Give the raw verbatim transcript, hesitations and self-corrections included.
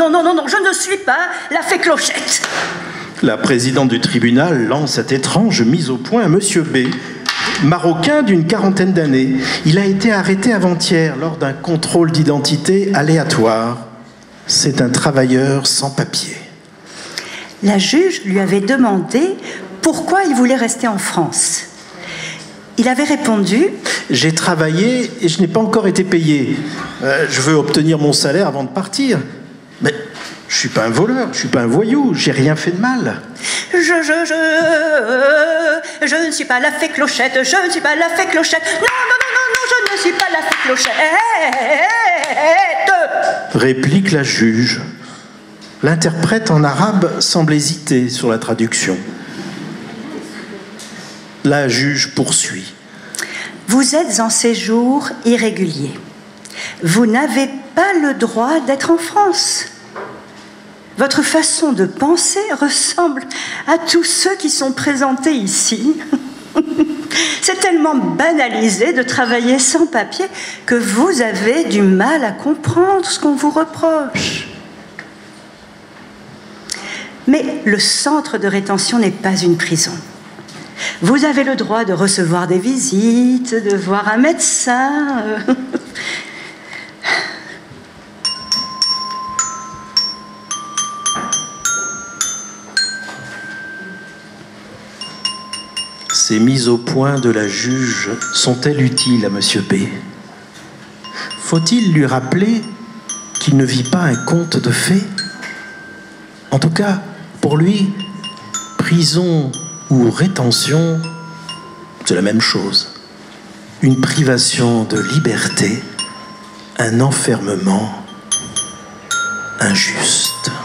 non, non, non, non, je ne suis pas la fée Clochette. La présidente du tribunal lance cette étrange mise au point à Monsieur B, marocain d'une quarantaine d'années. Il a été arrêté avant-hier lors d'un contrôle d'identité aléatoire. C'est un travailleur sans papier. La juge lui avait demandé pourquoi il voulait rester en France. Il avait répondu « J'ai travaillé et je n'ai pas encore été payé. Euh, je veux obtenir mon salaire avant de partir. Mais je ne suis pas un voleur, je ne suis pas un voyou, j'ai rien fait de mal. » Je, je, je, je ne suis pas la fée Clochette, je ne suis pas la fée Clochette. Non, non, non, non, non, je ne suis pas la fée Clochette. Réplique la juge. L'interprète en arabe semble hésiter sur la traduction. La juge poursuit. Vous êtes en séjour irrégulier. Vous n'avez pas le droit d'être en France. Votre façon de penser ressemble à tous ceux qui sont présentés ici. C'est tellement banalisé de travailler sans papier que vous avez du mal à comprendre ce qu'on vous reproche. Mais le centre de rétention n'est pas une prison. Vous avez le droit de recevoir des visites, de voir un médecin. Ces mises au point de la juge sont-elles utiles à Monsieur B? Faut-il lui rappeler qu'il ne vit pas un conte de fées? En tout cas, pour lui, prison ou rétention, c'est la même chose. Une privation de liberté, un enfermement injuste.